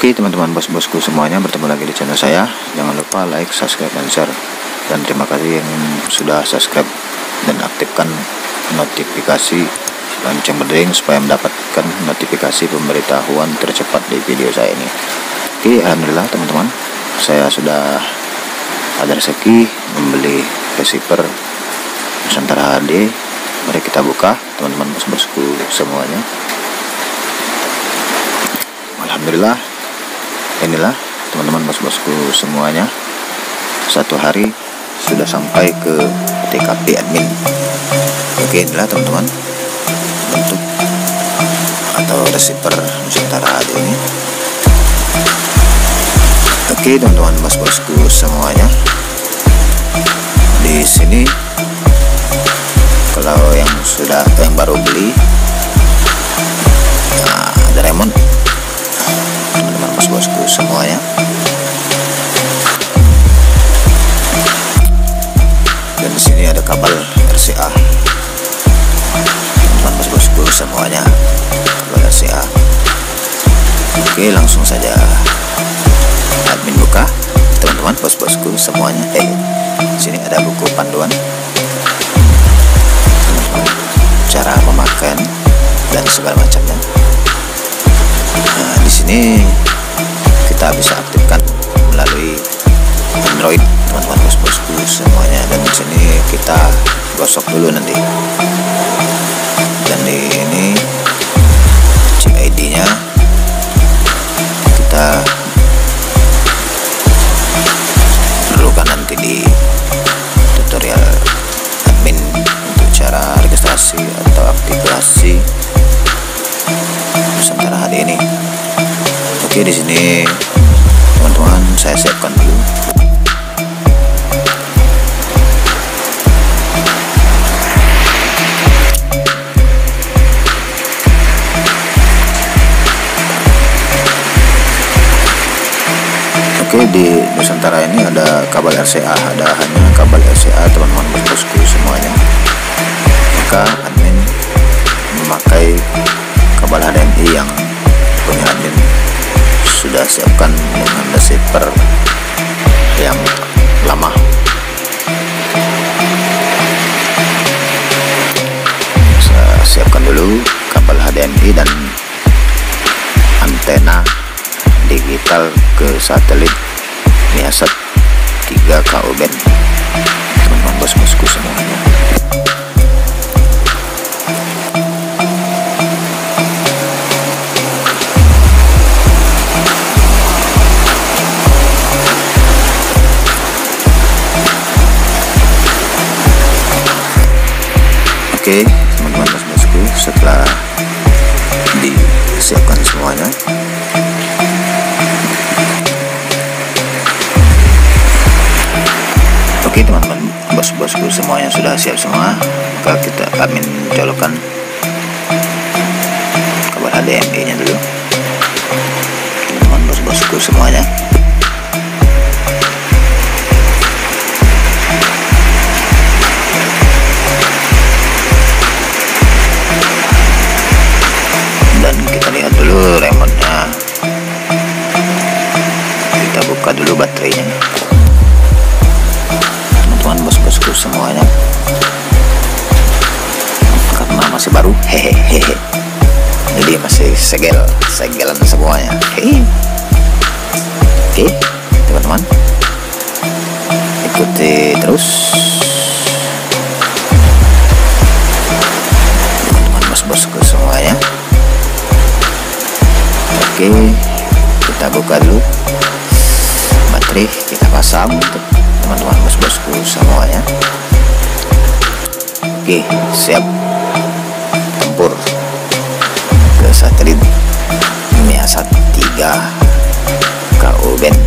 Oke teman-teman bos-bosku semuanya, bertemu lagi di channel saya. Jangan lupa like, subscribe, dan share. Dan terima kasih yang sudah subscribe dan aktifkan notifikasi lonceng berdering supaya mendapatkan notifikasi pemberitahuan tercepat di video saya ini. Oke, alhamdulillah teman-teman, saya sudah ada rezeki membeli receiver Nusantara HD. Mari kita buka teman-teman bos-bosku semuanya. Alhamdulillah, inilah teman-teman bos-bosku semuanya, satu hari sudah sampai ke TKP admin. Oke, inilah teman-teman bentuk atau receiver Nusantara HD ini. Oke teman-teman bos-bosku semuanya, di sini kalau yang baru beli, nah, ada remote teman-teman bos-bosku semuanya. Dan di sini ada kabel RCA teman-teman bos-bosku semuanya, kabel RCA. Oke, langsung saja admin buka teman-teman bos-bosku semuanya. Di sini ada buku panduan cara memakai dan segala macamnya. Nah, di sini kita bisa aktifkan melalui Android teman-teman bos-bosku semuanya. Dan di sini kita gosok dulu nanti. Dan di ini chip ID-nya kita perlukan nanti di tutorial admin untuk cara registrasi atau aktivasi Nusantara HD ini. Oke, di sini teman-teman saya siapkan dulu. Oke, di Nusantara ini ada kabel RCA, ada hanya kabel RCA teman-teman bosku semuanya. Maka admin memakai kabel HDMI yang punya admin sudah siapkan dengan receiver yang lama. Saya siapkan dulu kabel HDMI dan antena digital ke satelit Niasat 3Ku band teman-teman bos-bosku semuanya. Oke teman-teman bos-bosku, setelah disiapkan semuanya, oke teman-teman bos-bosku semuanya sudah siap semua, maka kita admin colokkan kabel HDMI nya dulu teman-teman bos-bosku semuanya. Dan kita lihat dulu remote-nya, kita buka dulu baterainya teman-teman bos-bosku semuanya, karena masih baru, hehehe, jadi masih segelan semuanya. Oke teman-teman, ikuti terus teman-teman bos-bosku semuanya. Oke, kita buka dulu baterai, kita pasang untuk teman-teman bos-bosku semuanya. Oke, siap tempur ke satelit Niasat 3Ku band.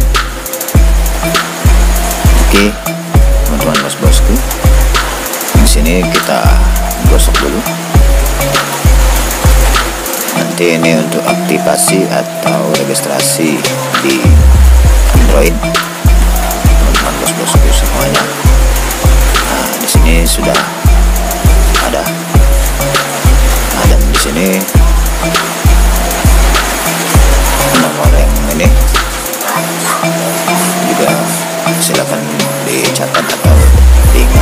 Oke teman-teman bos-bosku, di sini kita gosok dulu. Nanti ini untuk aktivasi atau registrasi di Android teman-teman bos-bosku semuanya. Nah, di sini sudah ada, dan di sini nomor yang ini barusan dicatat atau diingat.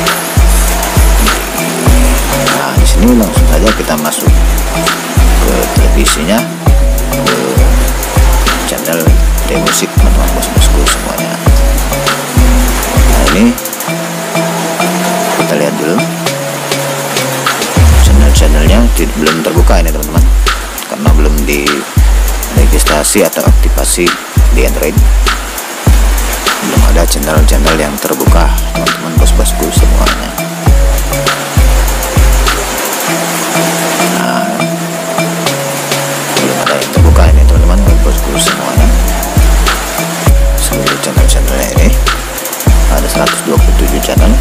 Nah, di sini langsung saja kita masuk ke televisinya, ke channel musik teman-teman bos-bosku semuanya. Nah, ini kita lihat dulu channel-channelnya belum terbuka ini teman-teman, karena belum diregistrasi atau aktivasi di Android. Belum ada channel-channel yang terbuka teman-teman bos-bosku semuanya. Nah, belum ada yang terbuka ini teman-teman bos-bosku semuanya. Seluruh channel-channelnya ini ada 127 channel,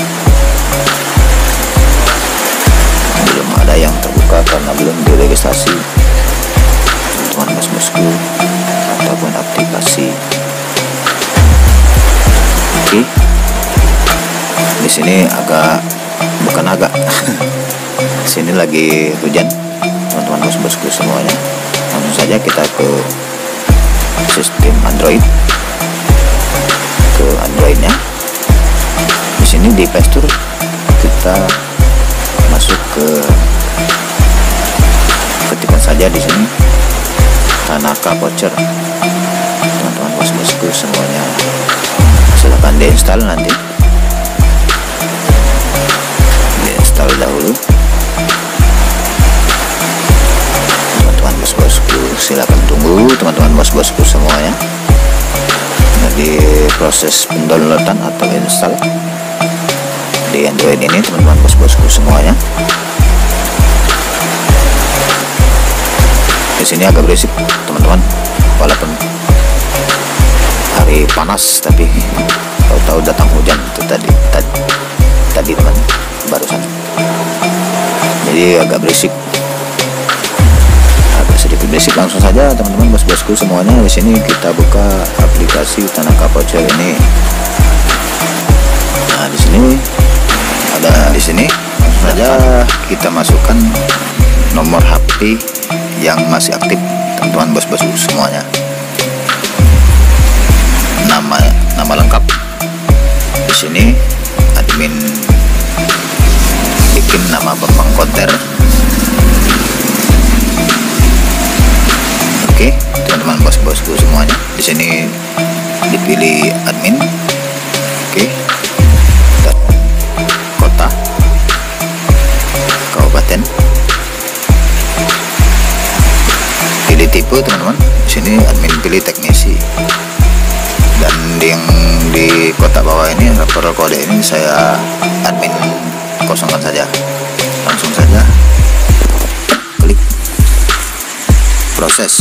belum ada yang terbuka karena belum diregistrasi teman-teman bos-bosku ataupun aplikasi. Oke, di sini bukan agak sini lagi hujan teman-teman bos-bosku semuanya. Langsung saja kita ke sistem Android, ke Androidnya. Di sini di Play Store kita masuk ke, ketikkan saja di sini Tanaka Voucher teman-teman bos-bosku semuanya. Silahkan diinstal, nanti diinstal dahulu teman-teman bos-bosku. Silakan tunggu teman-teman bos-bosku semuanya. Jadi proses pendownloadan atau install di Android ini teman-teman bos-bosku semuanya. Di sini agak berisik teman-teman, walaupun hari panas, tapi tahu-tahu datang hujan itu tadi teman, barusan. Jadi agak berisik, agak sedikit berisik. Langsung saja teman-teman bos-bosku semuanya. Di sini kita buka aplikasi Tanaka Voucher ini. Nah, di sini ada, di sini langsung saja kita masukkan nomor HP yang masih aktif teman-teman bos-bosku semuanya. Nama lengkap di sini admin bikin nama Bambang Konter. Oke, teman-teman bos-bosku semuanya, di sini dipilih admin. Oke, dan kota, kabupaten, pilih tipe teman-teman. Di sini admin pilih teknisi. Dan yang di kotak bawah ini, referral kode ini saya admin kosongkan saja. Langsung saja klik proses.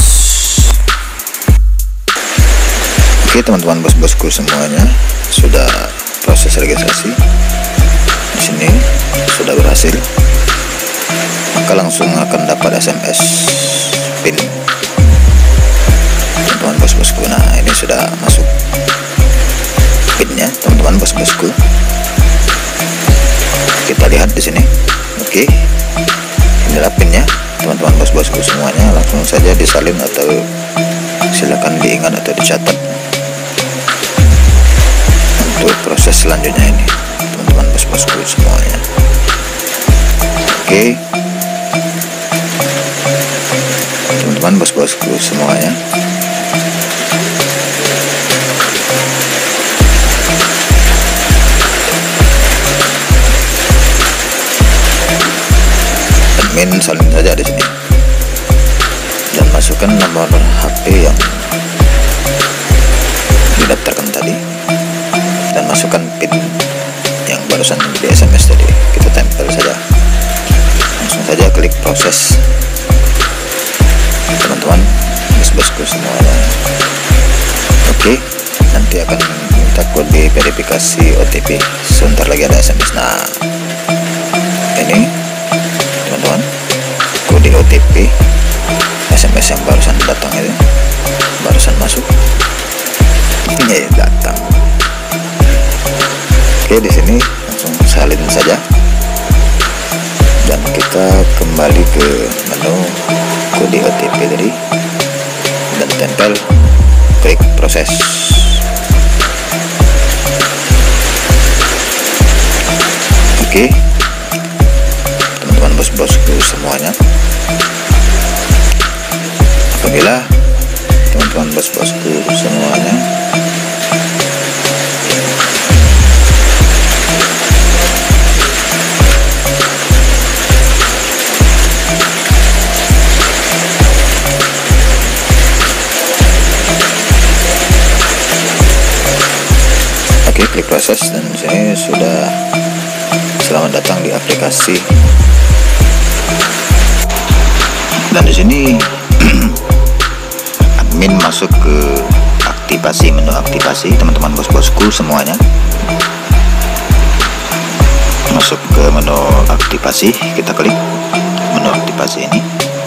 Oke teman-teman bos-bosku semuanya, sudah proses registrasi. Di sini sudah berhasil, maka langsung akan dapat SMS PIN teman-teman bos-bosku. Nah, ini sudah masuk pinnya teman-teman bos-bosku. Kita lihat di sini. Oke, inilah pinnya teman-teman bos-bosku semuanya. Langsung saja disalin atau silakan diingat atau dicatat untuk proses selanjutnya ini teman-teman bos-bosku semuanya. Oke teman-teman bos-bosku semuanya, admin salin saja di sini dan masukkan nomor HP yang didaftarkan tadi dan masukkan PIN yang barusan di SMS tadi. Kita tempel saja, langsung saja klik proses teman-teman bos-bosku semuanya. Oke, nanti akan minta kode verifikasi OTP. Sebentar lagi ada SMS. Nah, ini teman-teman kode OTP SMS yang barusan datang itu, barusan masuk ini datang. Oke, di sini langsung salin saja dan kita kembali ke menu kode OTP tadi dan tempel, klik proses. Oke, teman-teman bos-bosku semuanya, apabila teman-teman bos-bosku semuanya klik proses, dan saya sudah selamat datang di aplikasi. Dan di sini admin masuk ke aktivasi, menu aktivasi, teman-teman bos-bosku semuanya. Masuk ke menu aktivasi, kita klik menu aktivasi ini.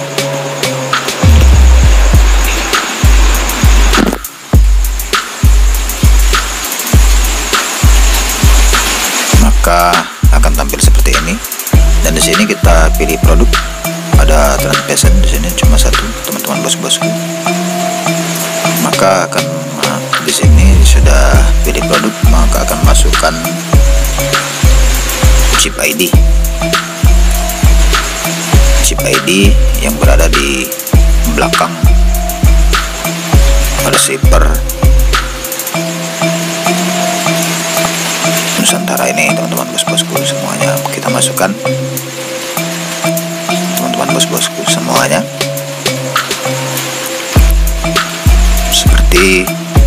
Maka akan tampil seperti ini, dan di sini kita pilih produk. Ada transpation di sini cuma satu, teman-teman bos-bosku. Maka akan di sini sudah pilih produk, maka akan masukkan chip ID. Chip ID yang berada di belakang receiver Nusantara ini, teman-teman bos-bosku semuanya. Kita masukkan, teman-teman bos-bosku semuanya, seperti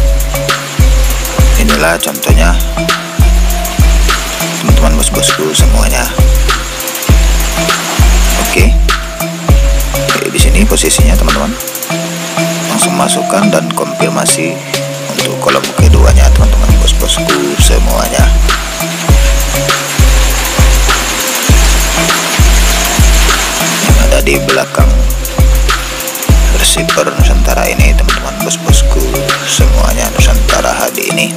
inilah contohnya, teman-teman bos-bosku semuanya. Oke, di sini posisinya teman-teman, langsung masukkan dan konfirmasi untuk kolom keduanya, teman-teman bos-bosku semuanya. Yang ada di belakang receiver Nusantara ini, teman-teman bos-bosku semuanya, Nusantara HD ini.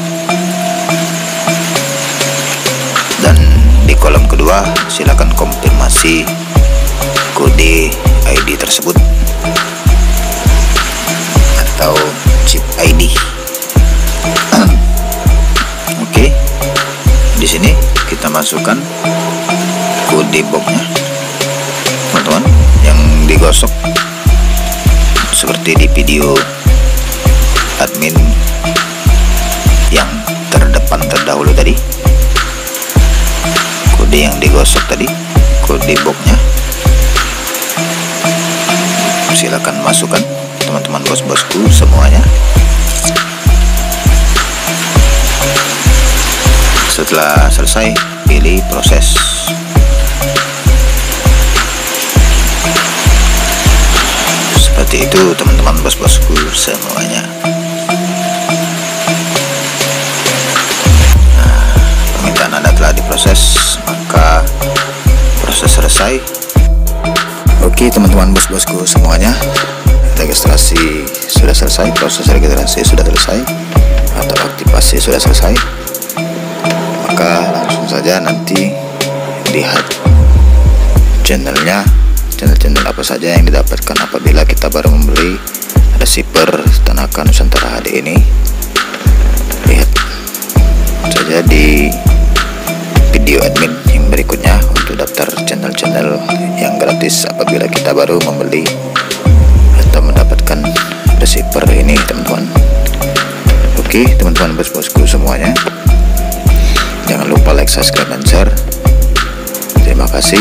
Dan di kolom kedua silakan konfirmasi kode ID tersebut atau chip ID. Oke, di sini kita masukkan kode boxnya, teman-teman, yang digosok seperti di video admin yang terdepan terdahulu tadi. Kode yang digosok tadi, kode boxnya, silakan masukkan, teman-teman bos-bosku semuanya. Setelah selesai, pilih proses. Seperti itu, teman-teman bos-bosku semuanya. Nah, permintaan Anda telah diproses, maka proses selesai. Oke, teman-teman bos-bosku semuanya, registrasi sudah selesai, proses registrasi sudah selesai, atau aktivasi sudah selesai. Maka langsung saja nanti lihat channelnya, channel-channel apa saja yang didapatkan apabila kita baru membeli receiver Tanaka Nusantara HD ini. Lihat saja di video admin yang berikutnya untuk daftar channel-channel yang gratis apabila kita baru membeli atau mendapatkan receiver ini, teman-teman. Oke, teman-teman bos-bosku semuanya, jangan lupa like, subscribe, dan share. Terima kasih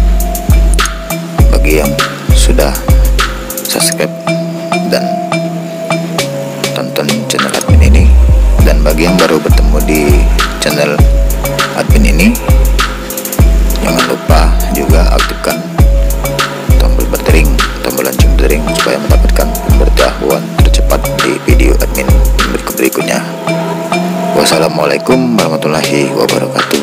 bagi yang sudah subscribe dan tonton channel admin ini, dan bagi yang baru bertemu di channel admin ini, jangan lupa juga aktifkan tombol berdering, tombol lonceng berdering, supaya mendapatkan pemberitahuan tercepat di video admin berikutnya. Wassalamualaikum warahmatullahi wabarakatuh.